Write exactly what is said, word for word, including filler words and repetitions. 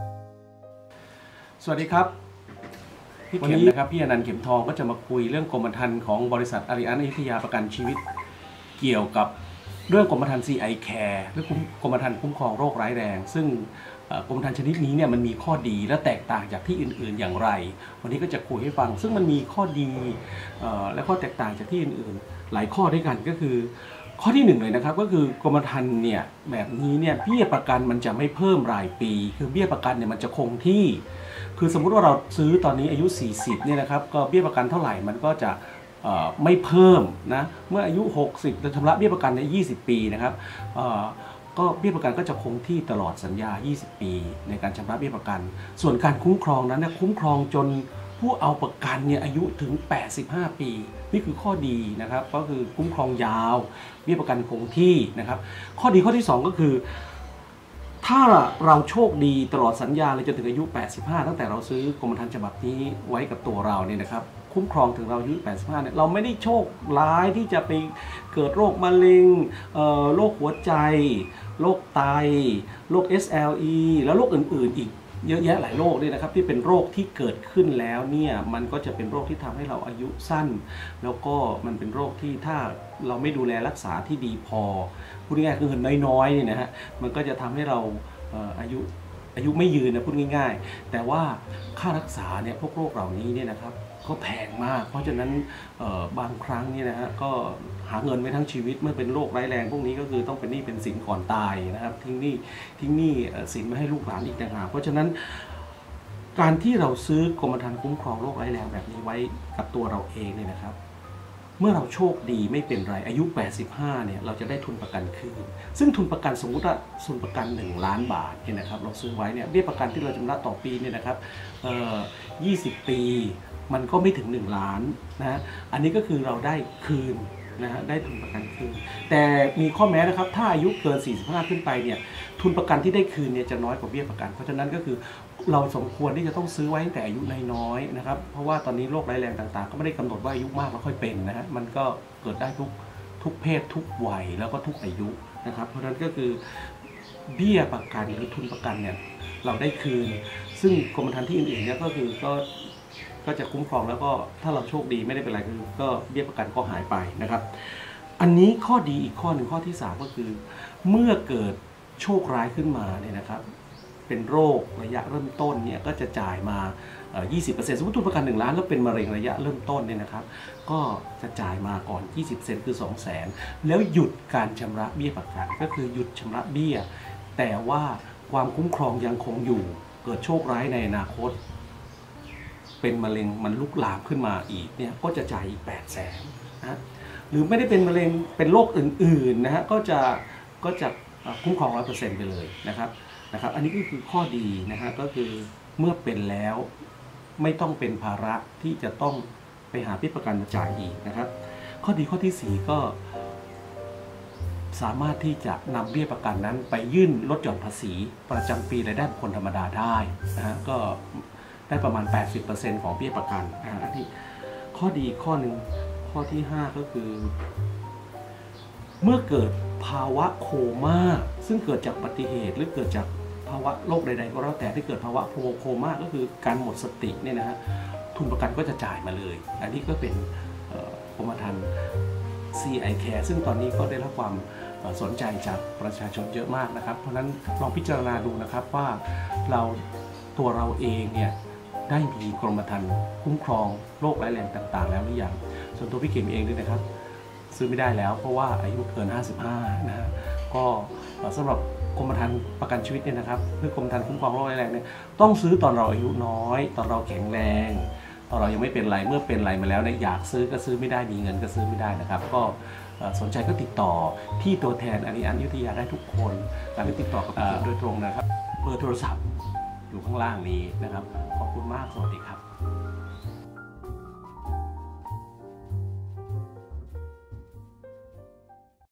สวัสดีครับพี่เข็มนะครับพี่อนันต์เข็มทองก็จะมาคุยเรื่องกรมธรรม์ของบริษัทอาริอันอยุธยาประกันชีวิตเกี่ยวกับเรื่องกรมธรรม์ ซี ไอ Care หรือกรมธรรม์คุ้มครองโรคร้ายแรงซึ่งกรมธรรม์ชนิดนี้เนี่ยมันมีข้อดีและแตกต่างจากที่อื่นๆอย่างไรวันนี้ก็จะคุยให้ฟังซึ่งมันมีข้อดีและข้อแตกต่างจากที่อื่นๆหลายข้อด้วยกันก็คือข้อที่หนึ่งเลยนะครับก็คือกรมธรรม์เนี่ยแบบนี้เนี่ยเบี้ยประกันมันจะไม่เพิ่มรายปีคือเบี้ยประกันเนี่ยมันจะคงที่คือสมมุติว่าเราซื้อตอนนี้อายุสี่สิบเนี่ยนะครับก็เบี้ยประกันเท่าไหร่มันก็จะไม่เพิ่มนะเมื่ออายุหกสิบจะชำระเบี้ยประกันในยี่สิบปีนะครับก็เบี้ยประกันก็จะคงที่ตลอดสัญญายี่สิบปีในการชำระเบี้ยประกันส่วนการคุ้มครองนั้นนะคุ้มครองจนผู้เอาประกันเนี่ยอายุถึงแปดสิบห้าปีนี่คือข้อดีนะครับก็คือคุ้มครองยาวเบี้ยประกันคงที่นะครับข้อดีข้อที่สองก็คือถ้าเราโชคดีตลอดสัญญาเลยจนถึงอายุแปดสิบห้าตั้งแต่เราซื้อกรมธรรม์ฉบับนี้ไว้กับตัวเราเนี่ยนะครับคุ้มครองถึงเราอายุแปดสิบห้าเนี่ยเราไม่ได้โชคร้ายที่จะไปเกิดโรคมะเร็งโรคหัวใจโรคไตโรค เอส แอล อี แล้วโรคอื่นๆอีกเยอะแยะหลายโรคด้วยนะครับที่เป็นโรคที่เกิดขึ้นแล้วเนี่ยมันก็จะเป็นโรคที่ทำให้เราอายุสั้นแล้วก็มันเป็นโรคที่ถ้าเราไม่ดูแลรักษาที่ดีพอพูดง่ายๆคือเงินน้อยๆเนี่ยนะฮะมันก็จะทำให้เราอายุอายุไม่ยืนนะพูดง่ายๆแต่ว่าค่ารักษาเนี่ยพวกโรคเหล่านี้เนี่ยนะครับก็แพงมากเพราะฉะนั้นบางครั้งเนี่ยนะฮะก็หาเงินไว้ทั้งชีวิตเมื่อเป็นโรคร้ายแรงพวกนี้ก็คือต้องเป็นหนี้เป็นสินก่อนตายนะครับทิ้งหนี้ทิ้งหนี้สินไม่ให้ลูกหลานอีกต่างหากเพราะฉะนั้นการที่เราซื้อกรมธรรม์คุ้มครองโรคร้ายแรงแบบนี้ไว้กับตัวเราเองเนี่ยนะครับเมื่อเราโชคดีไม่เป็นไรอายุแปดสิบห้าเนี่ยเราจะได้ทุนประกันคืนซึ่งทุนประกันสมมุติว่าทุนประกันหนึ่งล้านบาทเนี่ยนะครับเราซื้อไว้เนี่ยเบี้ยประกันที่เราชำระต่อปีเนี่ยนะครับเอ่อยี่สิบปีมันก็ไม่ถึงหนึ่งล้านนะอันนี้ก็คือเราได้คืนนะฮะได้ทุนประกันคืนแต่มีข้อแม้นะครับถ้าอายุเกินสี่สิบห้าขึ้นไปเนี่ยทุนประกันที่ได้คืนเนี่ยจะน้อยกว่าเบี้ยประกันเพราะฉะนั้นก็คือเราสมควรที่จะต้องซื้อไว้ตั้งแต่อายุน้อยๆนะครับเพราะว่าตอนนี้โรคร้ายแรงต่างๆก็ไม่ได้กำหนดว่าอายุมากแล้วค่อยเป็นนะฮะมันก็เกิดได้ทุกทุกเพศทุกวัยแล้วก็ทุกอายุนะครับเพราะฉะนั้นก็คือเบี้ยประกันหรือทุนประกันเนี่ยเราได้คืนซึ่งกรมธรรม์ที่อื่นๆเนี่ยก็คือก็ก็จะคุ้มครองแล้วก็ถ้าเราโชคดีไม่ได้เป็นไรคือก็เบี้ยประกันก็หายไปนะครับอันนี้ข้อดีอีกข้อหนึ่งข้อที่สามก็คือเมื่อเกิดโชคร้ายขึ้นมาเนี่ยนะครับเป็นโรคระยะเริ่มต้นเนี่ยก็จะจ่ายมา ยี่สิบเปอร์เซ็นต์ สมมติทุนประกันหนึ่งล้านแล้วเป็นมะเร็งระยะเริ่มต้นเนี่ยนะครับก็จะจ่ายมาก่อน ยี่สิบเปอร์เซ็นต์ คือ สองแสน แล้วหยุดการชำระเบี้ยประกันก็คือหยุดชำระเบี้ยแต่ว่าความคุ้มครองยังคงอยู่เกิดโชคร้ายในอนาคตเป็นมะเร็งมันลุกลามขึ้นมาอีกเนี่ยก็จะจ่ายอีกแปดแสนนะหรือไม่ได้เป็นมะเร็งเป็นโรคอื่นๆนะฮะก็จะก็จะคุ้มครอง ร้อยเปอร์เซ็นต์ ไปเลยนะครับนะครับอันนี้ก็คือข้อดีนะฮะก็คือเมื่อเป็นแล้วไม่ต้องเป็นภาระที่จะต้องไปหาเบี้ยประกันมาจ่ายอีกนะครับข้อดีข้อที่สี่ก็สามารถที่จะนำเบี้ยประกันนั้นไปยื่นลดหย่อนภาษีประจำปีรายได้บุคคลธรรมดาได้นะฮะก็ได้ประมาณ แปดสิบเปอร์เซ็นต์ ของเบี้ยประกันอ่าที่ข้อดีข้อหนึ่งข้อที่ห้าก็คือเมื่อเกิดภาวะโคม่าซึ่งเกิดจากอุบัติเหตุหรือเกิดจากภาวะโรคใดๆก็แล้วแต่ที่เกิดภาวะโคม่าก็คือการหมดสติเนี่ยนะฮะทุนประกันก็จะจ่ายมาเลยอันนี้ก็เป็นกรมธรรม์ ซี ไอ Care ซึ่งตอนนี้ก็ได้รับความสนใจจากประชาชนเยอะมากนะครับเพราะฉะนั้นลองพิจารณาดูนะครับว่าเราตัวเราเองเนี่ยได้มีกรมธรรม์คุ้มครองโรคร้ายแรงต่างๆแล้วหรือยังส่วนตัวพี่เข็มเองด้วยนะครับซื้อไม่ได้แล้วเพราะว่าอายุเกินห้าสิบห้านะฮะก็สำหรับกรมธรรม์ประกันชีวิตเนี่ยนะครับหรือกรมธรรม์คุ้มครองโรคร้ายแรงเนี่ยต้องซื้อตอนเราอายุน้อยตอนเราแข็งแรงตอนเรายังไม่เป็นไรเมื่อเป็นไรมาแล้วเนี่ยอยากซื้อก็ซื้อไม่ได้มีเงินก็ซื้อไม่ได้นะครับก็สนใจก็ติดต่อที่ตัวแทนอาริอันอยุธยาได้ทุกคนการติดต่อกับโดยตรงนะครับเบอร์โทรศัพท์อยู่ข้างล่างนี้นะครับขอบคุณมากสวัสดีครับ